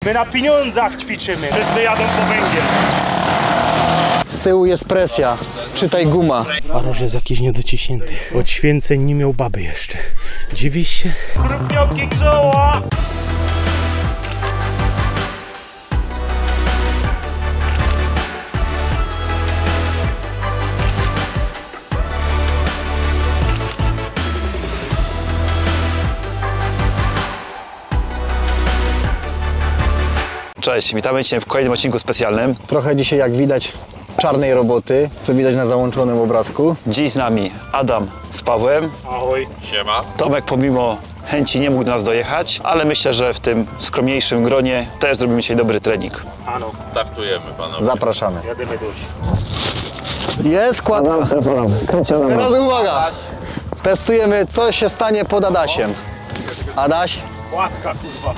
My na pieniądzach ćwiczymy. Wszyscy jadą po węgiel. Z tyłu jest presja. Czytaj guma. Faroż jest jakiś niedociśnięty. Od święceń nie miał baby jeszcze. Dziwisz się? Krupnioki grzoła! Cześć, witamy Cię w kolejnym odcinku specjalnym. Trochę dzisiaj, jak widać, czarnej roboty, co widać na załączonym obrazku. Dziś z nami Adam z Pawłem. Ahoj. Siema. Tomek pomimo chęci nie mógł do nas dojechać, ale myślę, że w tym skromniejszym gronie też zrobimy dzisiaj dobry trening. Ano, Startujemy, panowie. Zapraszamy. jadymy dość. Jest kładka. Teraz uwaga. Testujemy, co się stanie pod Adasiem. Adaś? Kładka, kurwa.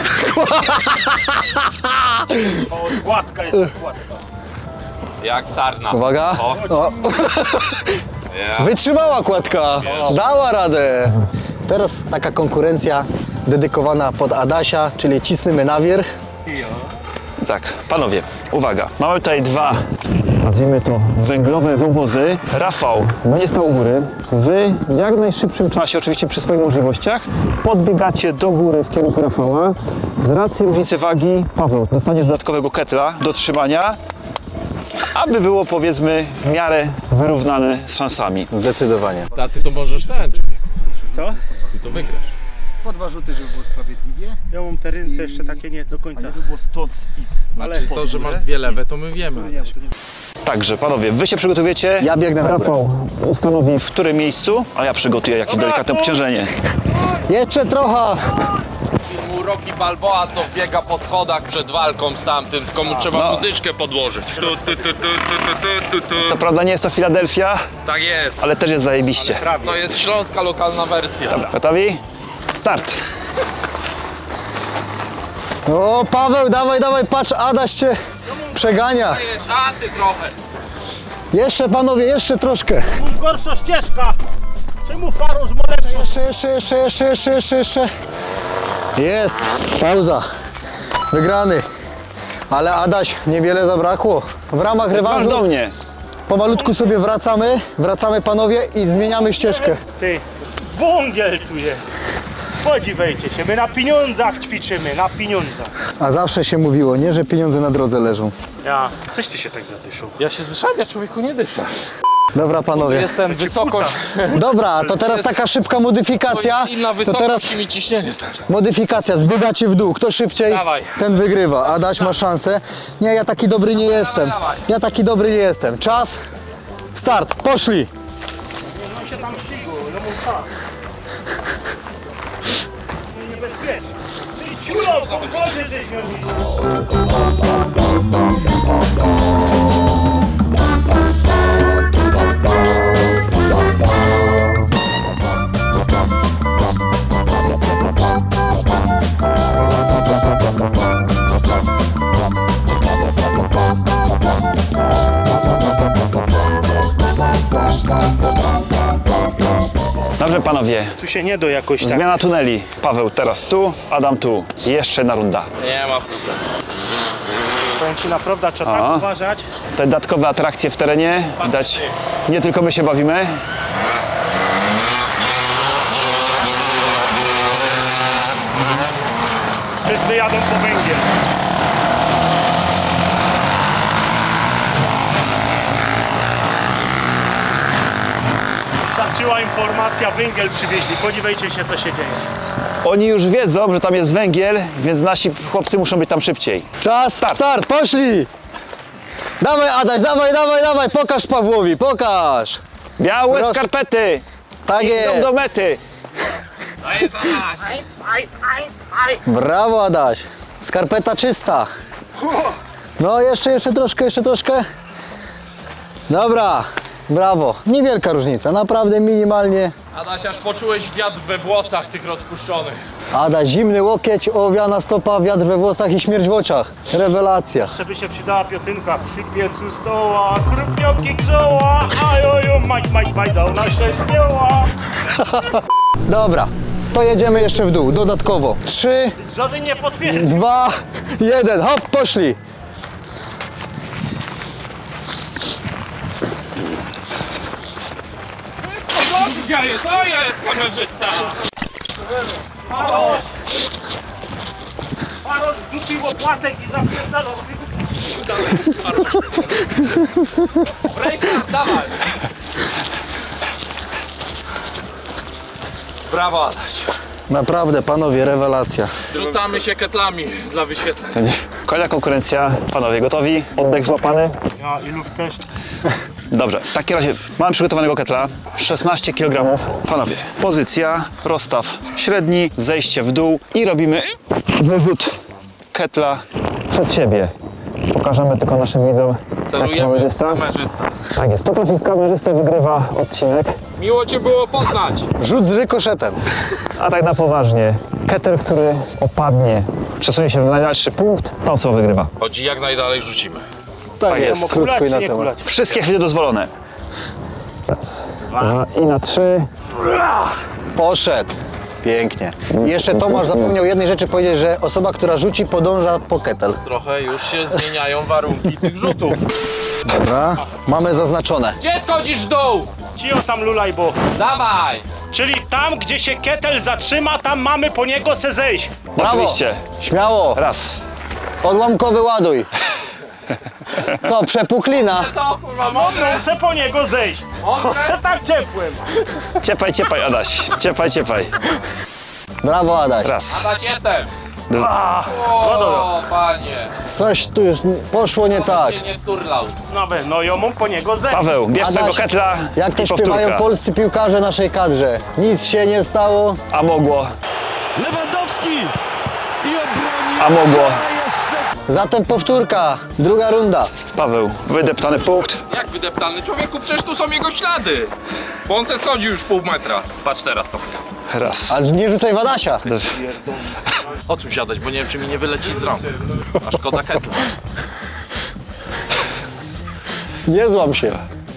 O, kładka jest kładka. Jak sarna. Uwaga. O. Ja. Wytrzymała kładka. Dała radę. Teraz taka konkurencja dedykowana pod Adasia, czyli cisnymy na wierzch. Tak, panowie, uwaga. Mamy tutaj dwa, nazwijmy to, węglowe wąwozy. Rafał będzie stał u góry. Wy w jak najszybszym czasie, oczywiście przy swoich możliwościach, podbiegacie do góry w kierunku Rafała. Z racji różnicy wagi, Paweł, dostaniesz dodatkowego ketla do trzymania, aby było, powiedzmy, w miarę wyrównane z szansami. Zdecydowanie. A ty to możesz ten, Co? ty to wygrasz. Po 2 rzuty, żeby było sprawiedliwie. Ja mam te ręce jeszcze takie nie do końca. Żeby było stąd i Znaczy to, że masz dwie lewe, to my wiemy. Także, panowie, wy się przygotujecie. Ja biegnę na górę. Rafał ustanowi, w którym miejscu, a ja przygotuję jakieś delikatne obciążenie. Jeszcze trochę. Filmu Rocky Balboa, co biega po schodach przed walką z tamtym, tylko mu trzeba muzyczkę podłożyć. Co prawda nie jest to Filadelfia, Tak jest. ale też jest zajebiście. To jest śląska lokalna wersja. Gotowi? Start! O, Paweł, dawaj, dawaj, patrz, Adaś cię przegania. Daję szansy trochę. Jeszcze, panowie, jeszcze troszkę. Gorsza ścieżka. Czemu Faroż ma lepszą? Jeszcze. Jest, pauza. Wygrany. Ale Adaś, niewiele zabrakło. W ramach Masz rewanżu do mnie. pomalutku sobie wracamy panowie i zmieniamy ścieżkę. Ty, wągiel tu jest. Podziwiajcie się, my na pieniądzach ćwiczymy, na pieniądzach. A zawsze się mówiło, nie, że pieniądze na drodze leżą. Ja, coś ty się tak zadyszał. Ja się zdyszałem, ja człowieku nie dyszę. Dobra, panowie. Jestem wysokość. Dobra, to teraz taka szybka modyfikacja. Inna To wysokość teraz i mi ciśnienie. modyfikacja, zbiegacie w dół. Kto szybciej, Dawaj. ten wygrywa. Adaś ma szansę. Nie, ja taki dobry nie jestem. dawaj. Ja taki dobry nie jestem. Czas, start, poszli. On się tam ścigł, no mów tak. Niebezpiecznie. Ty ciulo, spokojnie, żeś miał. Dobrze, panowie. Tu się nie do jakoś tak. Zmiana tuneli. Paweł teraz tu, Adam tu. I jeszcze jedna runda. Nie ma problemu. Powiem ci naprawdę, trzeba tak uważać. Te dodatkowe atrakcje w terenie. Widać, nie tylko my się bawimy. Wszyscy jadą po węgiel. Wystarczyła informacja, węgiel przywieźli. Podziwiajcie się, co się dzieje. Oni już wiedzą, że tam jest węgiel, więc nasi chłopcy muszą być tam szybciej. Czas, start, poszli. Dawaj, Adaś, dawaj, pokaż Pawłowi, pokaż. Białe Proszę. skarpety. Tak Idą jest. do mety. Dajesz Brawo, Adaś. Skarpeta czysta. No, jeszcze troszkę. Dobra, brawo. Niewielka różnica, naprawdę minimalnie. Adaś, aż poczułeś wiatr we włosach tych rozpuszczonych. Adaś, zimny łokieć, owiana stopa, wiatr we włosach i śmierć w oczach. Rewelacja. Jeszcze by się przydała piosenka przy piecu stoła, krupnioki grzoła, ajoju, maj, dał na się śpieła. Dobra, to jedziemy jeszcze w dół, dodatkowo. 3, Żaden nie potwierdzi. 2, 1, hop, poszli. Co się dzieje? To jest kamerzysta! Karol rzucił opłatek i zapierdalał. Break, dawaj! Brawo, Adaś. Naprawdę, panowie, rewelacja. Rzucamy się ketlami dla wyświetleń. Kolejna konkurencja. Panowie gotowi? Oddech złapany? Ja i luf też. Dobrze, w takim razie mamy przygotowanego ketla, 16 kg. Panowie, pozycja, rozstaw średni, zejście w dół i robimy wyrzut ketla przed siebie. Pokażemy tylko naszym widzom. Celujemy kamerzysta. Tak jest, potrafi kamerzysta wygrywa odcinek. Miło Cię było poznać. Rzut z rykoszetem. A tak na poważnie, ketel, który opadnie, przesunie się w najdalszy punkt, to co wygrywa. Chodzi jak najdalej rzucimy. Tak jest, Kulać krótko i czy na nie temat. kulać? Wszystkie chwile dozwolone. I na 3. Poszedł. Pięknie. I jeszcze Tomasz zapomniał jednej rzeczy powiedzieć, że osoba, która rzuci, podąża po ketel. Trochę już się zmieniają warunki tych rzutów. Dobra, mamy zaznaczone. Gdzie schodzisz w dół? Cio tam lulaj, bo... Dawaj! Czyli tam, gdzie się ketel zatrzyma, tam mamy po niego se zejść. Brawo. Oczywiście. Śmiało. Raz. Odłamkowy ładuj. Co, przepuchlina? To kurwa mądre! Se po niego zejść. Mądre! Se tak ciepłym. Ciepaj, ciepaj, Adaś. Ciepaj, ciepaj. Brawo, Adaś. Raz. Adaś, jestem! Dwa. O, panie! Coś tu już poszło nie tak. Cię nie sturlał. No ja mam po niego zejść. Paweł, bierz swojego Adaś, ketla jak to i śpiewają powtórka. polscy piłkarze naszej kadrze. Nic się nie stało. A mogło. Lewandowski i obroni. A mogło. Zatem powtórka. Druga runda. Paweł, wydeptany punkt. Jak wydeptany? Człowieku, przecież tu są jego ślady. Bo on se schodził już pół metra. Patrz teraz to. Raz. Ale nie rzucaj w Adasia. Odsuń siadać, bo nie wiem, czy mi nie wyleci z rąk. A szkoda ketla. Nie złam się.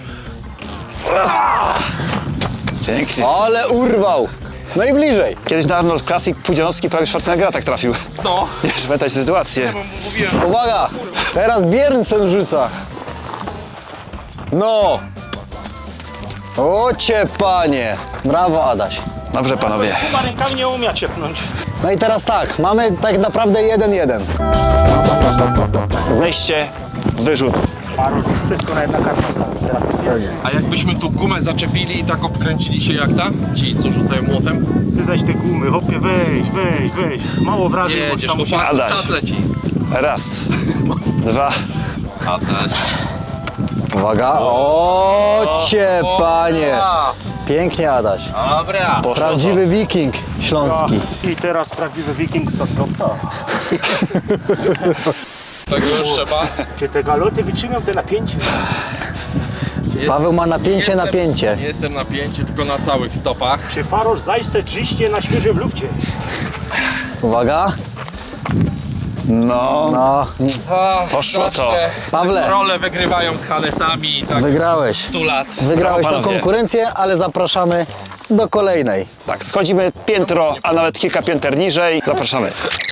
Pięknie. Ale urwał. No i bliżej. Kiedyś na Arnold Classic Pudzianowski prawie Schwarzeneggera tak trafił. No, Wiesz, pamiętaj sytuację. mówiłem. Uwaga. Teraz Bjernsen rzuca. No. Ocie panie. Brawo, Adaś. Dobrze, panowie. Chyba rękami nie umie ciepnąć. No i teraz tak. Mamy tak naprawdę 1-1. Wejście, wyrzut. Karol, wszystko na jedna karta. A jakbyśmy tu gumę zaczepili i tak obkręcili się jak ta? Ci, co rzucają młotem? Ty zaś te gumy, hopie, weź. Mało wrażeń, bo Jedziesz, tam tu musi... Adaś. czas leci. Raz. Dwa. Adaś. Uwaga. Ocie panie. Pięknie, Adaś. Dobra. Poszło Prawdziwy wiking śląski. I teraz prawdziwy wiking z Sosnowca. Tego już trzeba. Czy te galoty wytrzymią te napięcie? Paweł ma napięcie, napięcie. Nie jestem napięcie, tylko na całych stopach. Czy Farosz zajsze driście na świeżym lufcie? Uwaga. No. No, Poszło to. Pawle. Role wygrywają z Hanesami i tak wygrałeś. 100 lat. Wygrałeś Brawo, tę panowie. konkurencję, ale zapraszamy do kolejnej. Tak, schodzimy piętro, a nawet kilka pięter niżej. Zapraszamy.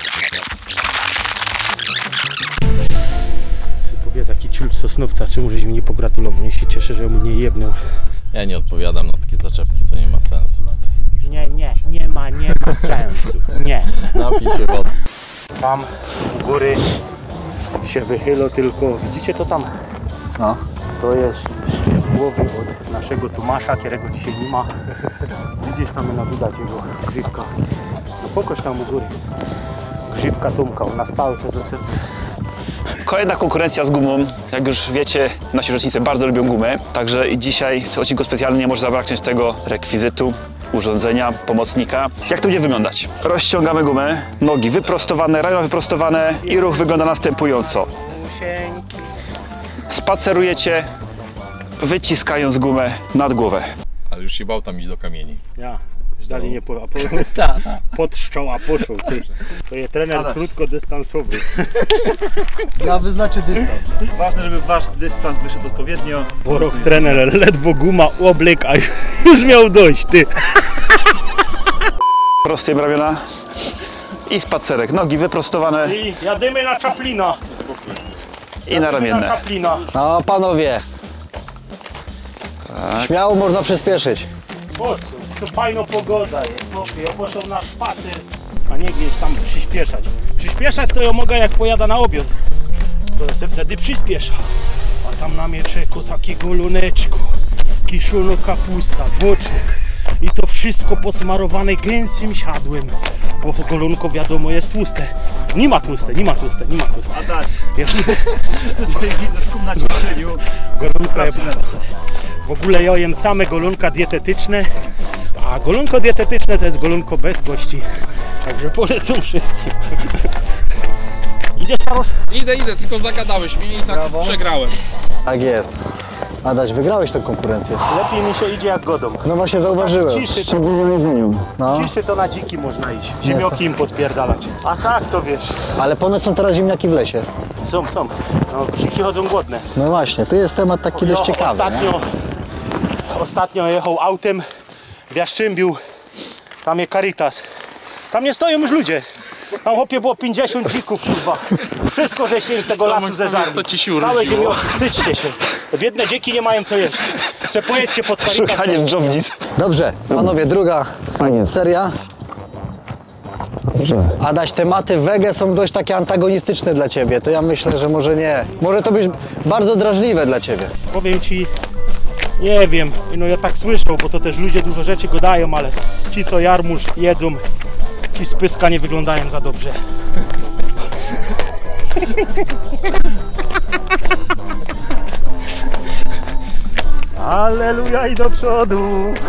Powie taki ciul Sosnowca, czemu żeś mi nie pogratulował? Niech się cieszę, że mu nie jebnął. Ja nie odpowiadam na takie zaczepki, to nie ma sensu. Nie ma sensu. Nie. Napij się wody. Tam u góry się wychylą tylko, widzicie to tam? No. To jest głowy od naszego Tomasza, którego dzisiaj nie ma. Widzisz tam na widać jego grzywka. No pokaż tam u góry. Grzywka Tomka, u nas cały czas zaczęty. Kolejna konkurencja z gumą. Jak już wiecie, nasi uczestnicy bardzo lubią gumę. Także i dzisiaj w odcinku specjalnym nie może zabraknąć tego rekwizytu, urządzenia, pomocnika. Jak to będzie wyglądać? Rozciągamy gumę, nogi wyprostowane, ramiona wyprostowane i ruch wygląda następująco. Musieńki. Spacerujecie, wyciskając gumę nad głowę. Ale już się bał tam iść do kamieni. Ja, już dalej nie po, Tak. podszczął, a poszł. Ty. To jest trener krótkodystansowy. Ja wyznaczę dystans. Ważne, żeby wasz dystans wyszedł odpowiednio. Borok trener, ledwo guma, oblyk, a już miał dość, ty. Prostuj ramiona. I spacerek. Nogi wyprostowane I jadymy na Chaplina. i na ramienne. Chaplina. No panowie. Śmiało można przyspieszyć. Po co? To fajna pogoda jest. Ja poszedł na spacer, a nie gdzieś tam przyspieszać. Przyspieszać to ja mogę jak pojada na obiad. To ja se wtedy przyspiesza. A tam na mnie czeko takiego luneczko, kiszono kapusta, boczek. I to wszystko posmarowane gęstym siadłem. Bo golonko wiadomo jest tłuste. Nie ma tłuste. Adaś, Jest... tutaj widzę skum na ćwiczeniu. Golonko jest... W ogóle ja jem same golonka dietetyczne. A golonko dietetyczne to jest golonko bez kości. Także polecam wszystkim. Idziesz, Karosz? Idę, tylko zagadałeś mi i tak przegrałem. Tak jest. Adaś, wygrałeś tę konkurencję. Lepiej mi się idzie jak godą. No właśnie zauważyłem. Ciszy to, Szczególnie jedzeniu. No, ciszy to na dziki można iść. Ziemioki im podpierdalać. A tak to wiesz. ale ponoć są teraz ziemniaki w lesie. Są. No, dziki chodzą głodne. No właśnie, tu jest temat taki dość ciekawy. Nie? Ostatnio jechał autem w Jaszczymbiu. Tam jest Caritas. Tam nie stoją już ludzie. Tam chłopie było 50 dzików, kurwa. Wszystko żeście z tego lasu zeżarli. Co ci siur Całe robiło? ziemioki, wstydźcie się. Te biedne dziki nie mają co jeść. Se pojedźcie pod Caritas. Szukanie dżownic. Dobrze, panowie, druga Fajnie. seria. Dobrze. Adaś, tematy wege są dość takie antagonistyczne dla ciebie. To ja myślę, że może nie. Może to być bardzo drażliwe dla ciebie. Powiem ci, nie wiem, no ja tak słyszę, bo to też ludzie dużo rzeczy gadają, ale ci co jarmuż jedzą, ci z pyska nie wyglądają za dobrze. Alleluja i do przodu.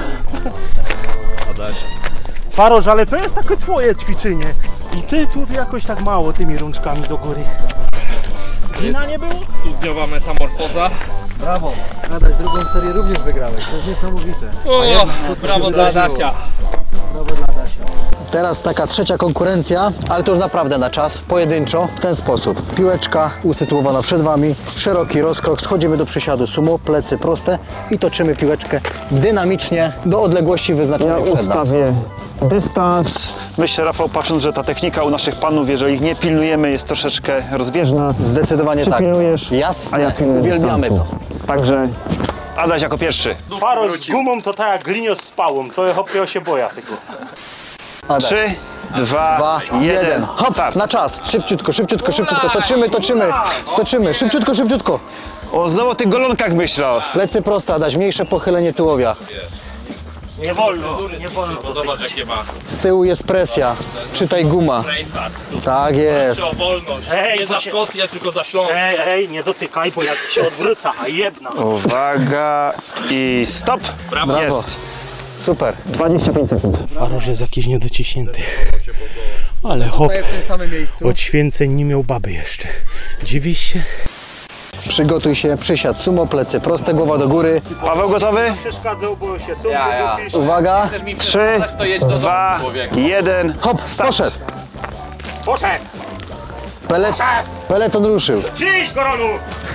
Adaś. Faroż, ale to jest takie twoje ćwiczenie. I ty tu jakoś tak mało tymi rączkami do góry. Wina nie było? Studniowa metamorfoza. Brawo. Adaś, drugą serię również wygrałeś. To jest niesamowite. O, brawo dla Adasia. Brawo dla Adasia. Teraz taka trzecia konkurencja, ale to już naprawdę na czas, pojedynczo, w ten sposób. Piłeczka usytuowana przed wami, szeroki rozkrok, schodzimy do przysiadu sumo, plecy proste i toczymy piłeczkę dynamicznie do odległości Ja wyznaczonej przed nas. ustawię dystans. Myślę, Rafał, patrząc, że ta technika u naszych panów, jeżeli ich nie pilnujemy, jest troszeczkę rozbieżna. Zdecydowanie Ty tak. pilnujesz, a Jasne, ja pilnuję uwielbiamy to. dystansu. Także Adaś jako pierwszy. Faroż z gumą to tak jak glinio z pałą, to ja hopie się boja tego. Adaś. 3, 2, 1. Hop, Start. na czas. Szybciutko, toczymy. Szybciutko. O złotych golonkach myślał. Plecy proste, Adaś, mniejsze pochylenie tułowia. Nie wolno, nie wolno. Bo zobacz jakie ma. Z tyłu jest presja. Czytaj guma. Brainfuck. Tak jest. O wolność. Ej, Nie za właśnie- Szkocję, tylko za Śląsk. Ej, nie dotykaj, bo jak się odwróca, a jedna. Uwaga i stop. Brawo. Jest. Super. 25 sekund. Faroż jest jakiś niedociśnięty. Ale hop, Staję w tym samym miejscu. od święceń nie miał baby jeszcze. Dziwisz się? Przygotuj się, przysiad sumo, plecy proste, głowa do góry. Paweł gotowy? Przeszkadzał, bo się są Ja. Uwaga. Chcesz mi 3, przeszkadzać, to jedź do domu, 2, człowieku. 1. Hop, poszedł. Poszedł! Peleton ruszył. Dziś, Goronu!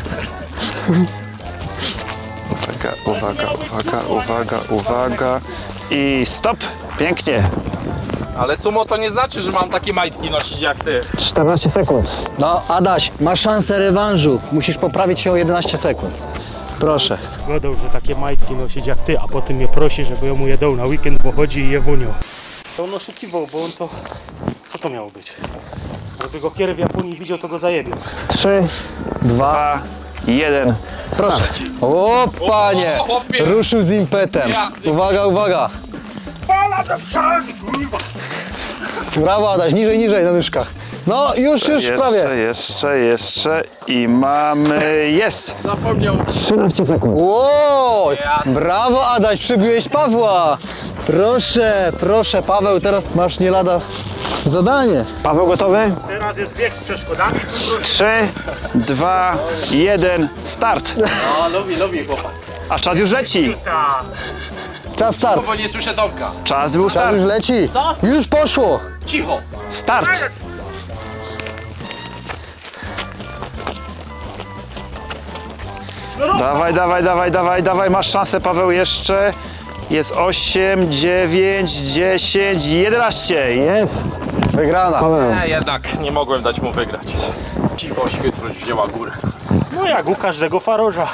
Uwaga. I stop. Pięknie. Ale sumo to nie znaczy, że mam takie majtki nosić jak ty. 14 sekund. No, Adaś, masz szansę rewanżu. Musisz poprawić się o 11 sekund. Proszę. Godał, że takie majtki nosić jak ty, a potem mnie prosi, żeby ja mu je dał na weekend, bo chodzi i je wunią. To on oszukiwał, bo on to... Co to miało być? Żeby go kiery w Japonii widział, to go zajebił. 3, 2, 1. proszę. O, panie! O, chłopie. Ruszył z impetem. Jasny. Uwaga. Pala do przodu, kurwa! Brawo, Adaś, niżej na nóżkach. No, już prawie. Jeszcze i mamy, jest! Zapomniał. 13 sekund. Ło! Brawo, Adaś, przybiłeś Pawła. Proszę, Paweł, teraz masz nie lada zadanie. Paweł gotowy? Teraz jest bieg z przeszkodami. 3, 2, 1, start! No, lubi chłopak. A czas już leci! Ta. Czas start. Bo nie słyszę Tomka. Czas był Czas start! już leci. Co? Już poszło. Cicho. Start! Dawaj, masz szansę, Paweł, jeszcze. Jest 8, 9, 10, 11. Jest. Wygrana. Nie, jednak nie mogłem dać mu wygrać. Ciwość, chytrość wzięła górę. No jak u każdego faroża.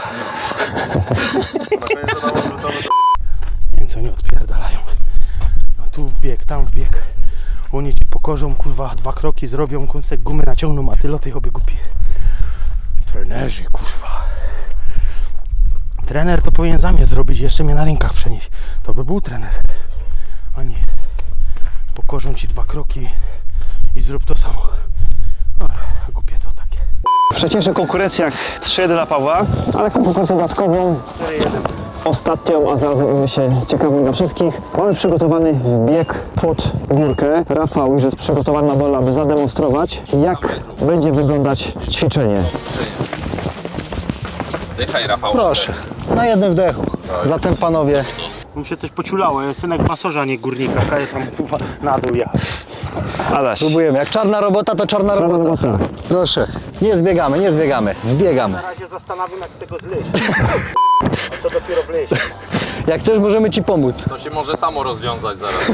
Więc oni odpierdalają. No tu wbieg, tam wbieg. Oni ci pokorzą, kurwa, 2 kroki zrobią, kąsek gumy naciągną, a ty loty obie głupi. Trenerzy, kurwa. Trener to powinien zamiast zrobić, jeszcze mnie na rękach przenieść. To by był trener. A nie. Pokorzą ci 2 kroki i zrób to samo. Ach, głupie to takie. W wcześniejszych konkurencjach 3-1 dla Pawła, ale konkurencję dodatkową, ostatnią, a zarazem się ciekawy dla wszystkich. Mamy przygotowany bieg pod górkę. Rafał już jest przygotowany na dole, aby zademonstrować, jak będzie wyglądać ćwiczenie. Dychaj, Rafał. Proszę, na jednym wdechu. Zatem panowie, Mi się coś pociulało, ja synek masorza, a nie górnika. Kaję tam kurwa na dół jechać. Adaś. próbujemy. Jak czarna robota, to czarna robota. Proszę, nie zbiegamy, nie zbiegamy, wbiegamy. Na razie zastanawiam, jak z tego zleźć. A co dopiero wleźć. Jak chcesz, możemy ci pomóc. To się może samo rozwiązać zaraz.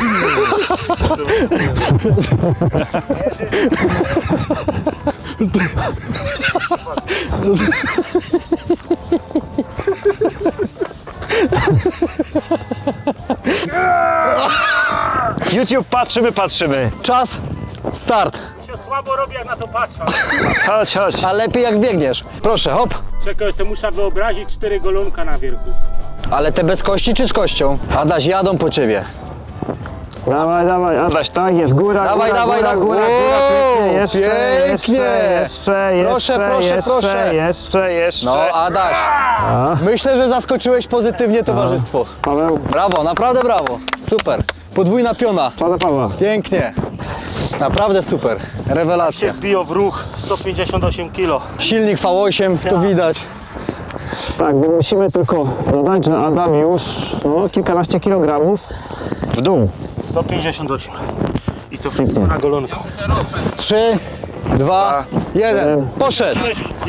YouTube, patrzymy. Czas, start. Się słabo robi, jak na to patrzę. Chodź, chodź. A lepiej jak biegniesz. Proszę, hop. Czekaj, sobie muszę wyobrazić 4 golonka na wierchu. Ale te bez kości czy z kością? Adaś, jadą po ciebie. Dawaj, dawaj, Adaś, tak jest, góra, Dawaj, góra, dawaj, góra, dawaj. góra, Wow, góra, pięknie. Jeszcze, Proszę. jeszcze. No, Adaś, myślę, że zaskoczyłeś pozytywnie towarzystwo. Paweł, Brawo, naprawdę brawo. Super. Podwójna piona. pana Pawła. Pięknie. Naprawdę super. Się Rewelacja. wbiją w ruch 158 kg. Silnik V8, to widać. Tak, bo musimy tylko dodać, że Adam już kilkanaście kilogramów w dół. 158. I to wszystko na golonkę. 3, 2, 1. Poszedł.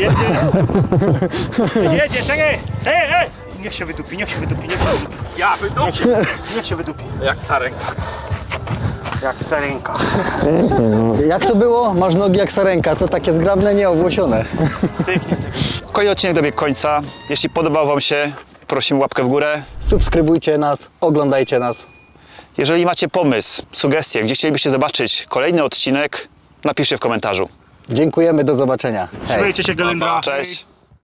Jedzie, czekaj! Ej! Niech się wydupi, niech się wydupi. Ja wydupię. Niech się wydupi. Jak sarenka. Jak sarenka. Jak to było? Masz nogi jak sarenka, co takie zgrabne, nieowłosione. Kolejny odcinek dobiegł końca. Jeśli podobał Wam się, prosimy łapkę w górę. Subskrybujcie nas, oglądajcie nas. Jeżeli macie pomysł, sugestie, gdzie chcielibyście zobaczyć kolejny odcinek, napiszcie w komentarzu. Dziękujemy, do zobaczenia. Hej. Trzymajcie się, Galendra. Cześć!